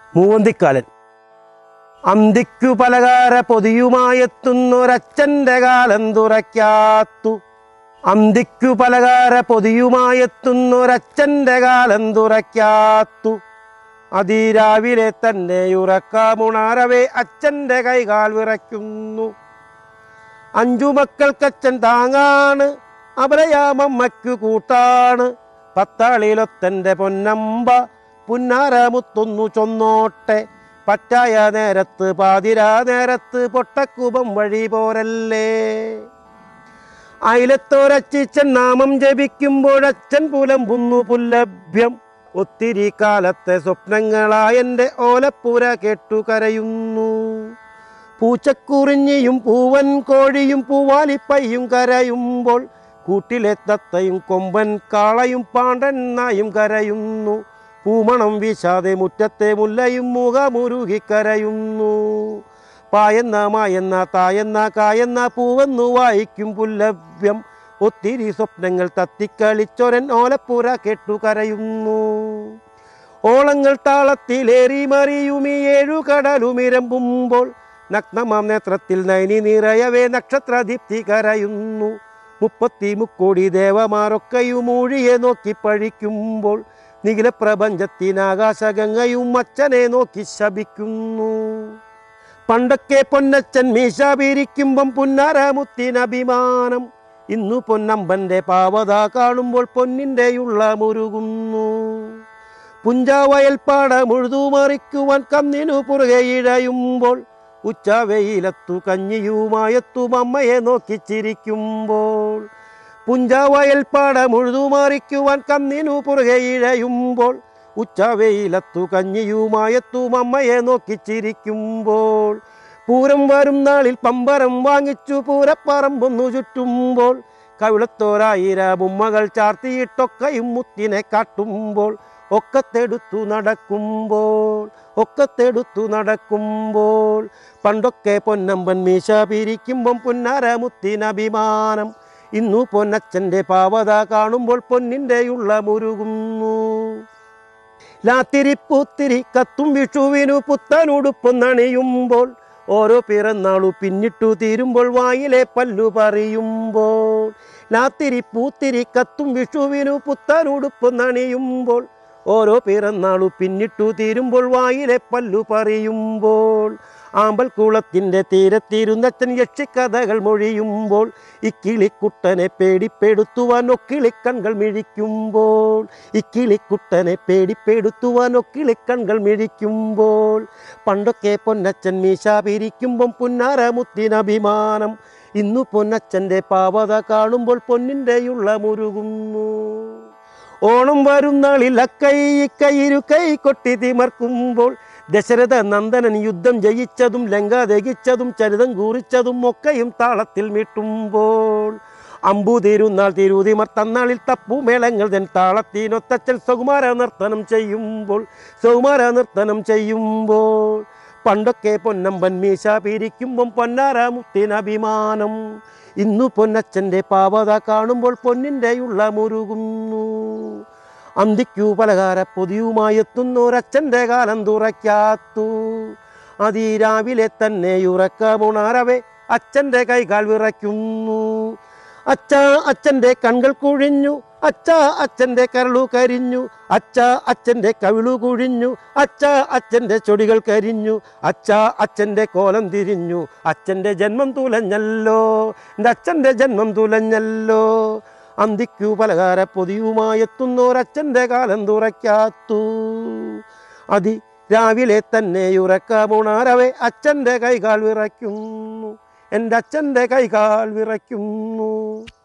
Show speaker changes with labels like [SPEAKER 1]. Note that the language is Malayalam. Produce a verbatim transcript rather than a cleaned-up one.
[SPEAKER 1] മൂവന്തിക്കാലൻ. അന്തിക്കു പലകാര പൊതിയുമായെത്തുന്നൊരച്ഛൻ്റെ കാലം തുറയ്ക്കാത്തു. അന്തിക്കു പലകാര പൊതിയുമായെത്തുന്നൊരച്ഛൻ്റെ കാലം തുറയ്ക്കാത്തു. അതിരാവിലെ തന്നെ ഉറക്കമുണരവേ അച്ഛൻ്റെ കൈകാൽ വിറയ്ക്കുന്നു. അഞ്ചു മക്കൾക്കച്ഛൻ താങ്ങാണ്, അപരയാമമ്മയ്ക്കു കൂട്ടാണ്. പത്താളിലൊത്തൻ്റെ പൊന്നമ്പ പുന്നാരമുത്തൊന്നു ചൊന്നോട്ടെ. പറ്റായ നേരത്ത് പാതിരാ നേരത്ത് പൊട്ടക്കൂപം വഴി പോരല്ലേ. അയലത്തോരച്ചിച്ചൻ നാമം ജപിക്കുമ്പോഴച്ഛൻ പുലമ്പുന്നു പുല്ലഭ്യം. ഒത്തിരി കാലത്തെ സ്വപ്നങ്ങളായെൻ്റെ ഓലപ്പുര കേട്ടു കരയുന്നു. പൂച്ചക്കുറിഞ്ഞിയും പൂവൻ കോഴിയും പൂവാലിപ്പയ്യും കരയുമ്പോൾ കൂട്ടിലെ തത്തയും കൊമ്പൻ കാളയും പാണ്ടൻ നായും കരയുന്നു. പൂമണം വീശാതെ മുറ്റത്തെ മുല്ലയും മുഖമുരുകി കരയുന്നു. പായെന്ന മായെന്ന തായെന്ന കായെന്ന പൂവെന്നു വായിക്കും പുല്ലഭ്യം. ഒത്തിരി സ്വപ്നങ്ങൾ തത്തിക്കളിച്ചൊരൻ ഓലപ്പുര കേട്ടു കരയുന്നു. ഓളങ്ങൾ താളത്തിലേറി മറിയുമീ ഏഴു കടലുമിരമ്പുമ്പോൾ നഗ്നമാം നേത്രത്തിൽ നൈനി നിറയവേ നക്ഷത്രദീപ്തി കരയുന്നു. മുപ്പത്തി മുക്കോടി ദേവമാരൊക്കെയും ഊഴിയെ നോക്കി പഴിക്കുമ്പോൾ നിഖില പ്രപഞ്ചത്തിനാകാശഗംഗയും അച്ഛനെ നോക്കി ശപിക്കുന്നു. പണ്ടൊക്കെ പൊന്നച്ഛൻ മീശ പിരിക്കുമ്പം പുന്നാരമുത്തിനഭിമാനം. ഇന്നു പൊന്നമ്പൻ്റെ പാവത കാണുമ്പോൾ പൊന്നിൻ്റെയുള്ള മുരുകുന്നു. പുഞ്ചാവയൽപ്പാട മുഴുതുമറിക്കുവാൻ കന്നിനു പുറകെ ഇഴയുമ്പോൾ ഉച്ചവെയിലത്തു കഞ്ഞിയുമായെത്തും അമ്മയെ നോക്കി ചിരിക്കുമ്പോൾ. പുഞ്ചാവയൽപ്പാട മുഴുതുമറിക്കുവാൻ കന്നിനു പുറകെ ഇഴയുമ്പോൾ ഉച്ചവെയിലത്തു കഞ്ഞിയുമായെത്തും അമ്മയെ നോക്കി ചിരിക്കുമ്പോൾ. പൂരം വരും നാളിൽ പമ്പരം വാങ്ങിച്ചു പൂരപ്പറമ്പൊന്നു ചുറ്റുമ്പോൾ കവിളത്തോരായിരം ഉമ്മകൾ ചാർത്തിയിട്ടൊക്കെയും മുത്തിനെ കാട്ടുമ്പോൾ ഒക്കത്തെടുത്തു നടക്കുമ്പോൾ ഒക്കത്തെടുത്തു നടക്കുമ്പോൾ. പണ്ടൊക്കെ പൊന്നമ്പൻ മീശ പിരിക്കുമ്പം പുന്നാരമുത്തിനഭിമാനം. ഇന്നു പൊന്നച്ഛൻ്റെ പാവത കാണുമ്പോൾ പൊന്നിൻ്റെയുള്ള മുരുകുന്നു. ലാത്തിരി പൂത്തിരി കത്തും വിഷുവിനു പുത്തനുടുപ്പൊന്നണിയുമ്പോൾ ഓരോ പിറന്നാളു പിന്നിട്ടു തീരുമ്പോൾ വായിലെ പല്ലു പറിയുമ്പോൾ. ലാത്തിരി പൂത്തിരി കത്തും വിഷുവിനു പുത്തനുടുപ്പൊന്നണിയുമ്പോൾ ഓരോ പിറന്നാളു പിന്നിട്ടു തീരുമ്പോൾ വായിലെ പല്ലു പറിയുമ്പോൾ. ആമ്പൽക്കുളത്തിൻ്റെ തീരത്തിരുന്നച്ഛൻ യക്ഷിക്കഥകൾ മൊഴിയുമ്പോൾ ഇക്കിളിക്കുട്ടനെ പേടിപ്പെടുത്തുവാൻ ഒക്കിളിക്കൺകൾ മിഴിക്കുമ്പോൾ ഇക്കിളിക്കുട്ടനെ പേടിപ്പെടുത്തുവാൻ ഒക്കിളിക്കൺകൾ മിഴിക്കുമ്പോൾ. പണ്ടൊക്കെ പൊന്നച്ഛൻ മീശ പിരിക്കുമ്പം പുന്നാരമുത്തിനഭിമാനം. ഇന്നു പൊന്നച്ഛൻ്റെ പാവത കാണുമ്പോൾ പൊന്നിൻ്റെയുള്ള മുരുകുന്നു. ഓണം വരും നാളിൽ അക്കൈ ഇക്കൈ ഇരുക്കൈ കൊട്ടി തിമർക്കുമ്പോൾ ദശരഥ നന്ദനൻ യുദ്ധം ജയിച്ചതും ലങ്ക ദഹിച്ചതും ചരിതം കുറിച്ചതും ഒക്കെയും താളത്തിൽ മീട്ടുമ്പോൾ. അമ്പു തിരുന്നാൾ തിരുതിമർ തന്നാളിൽ തപ്പുമേളങ്ങൾ തൻ താളത്തിനൊത്തച്ചൽ സുകുമാര നർത്തനം ചെയ്യുമ്പോൾ സുകുമാര നർത്തനം ചെയ്യുമ്പോൾ. പണ്ടൊക്കെ പൊന്നമ്പൻ മീശ പിരിക്കുമ്പം പൊന്നാരമുത്തിനഭിമാനം. ഇന്നു പൊന്നച്ഛൻ്റെ പാവത കാണുമ്പോൾ പൊന്നിൻ്റെയുള്ള മുരുകുന്നു. അന്തിക്കു പലകാര പൊതിയുമായെത്തുന്നൊരച്ഛൻ്റെ കാലം തുറയ്ക്കാത്തു. അതിരാവിലെ തന്നെ ഉറക്കമുണരവേ അച്ഛൻ്റെ കൈകാൽ വിറയ്ക്കുന്നു. അച്ഛാ അച്ഛൻ്റെ കൺകൾ കുഴിഞ്ഞു, അച്ഛാ അച്ഛൻ്റെ കരളു കരിഞ്ഞു, അച്ഛാ അച്ഛൻ്റെ കവിളു കുഴിഞ്ഞു, അച്ഛാ അച്ഛൻ്റെ ചൊടികൾ കരിഞ്ഞു, അച്ഛാ അച്ഛൻ്റെ കോലം തിരിഞ്ഞു. അച്ഛൻ്റെ ജന്മം തുലഞ്ഞല്ലോ, എൻ്റെ അച്ഛൻ്റെ ജന്മം തുലഞ്ഞല്ലോ. അന്തിക്കു പലകാര പൊതിയുമായെത്തുന്നൊരച്ഛൻ്റെ കാലം തുറയ്ക്കാത്തു. അതി രാവിലെ തന്നെ ഉറക്കമുണരവേ അച്ഛൻ്റെ കൈകാൽ വിറയ്ക്കുന്നു. എൻ്റെ അച്ഛൻ്റെ കൈകാൽ വിറയ്ക്കുന്നു.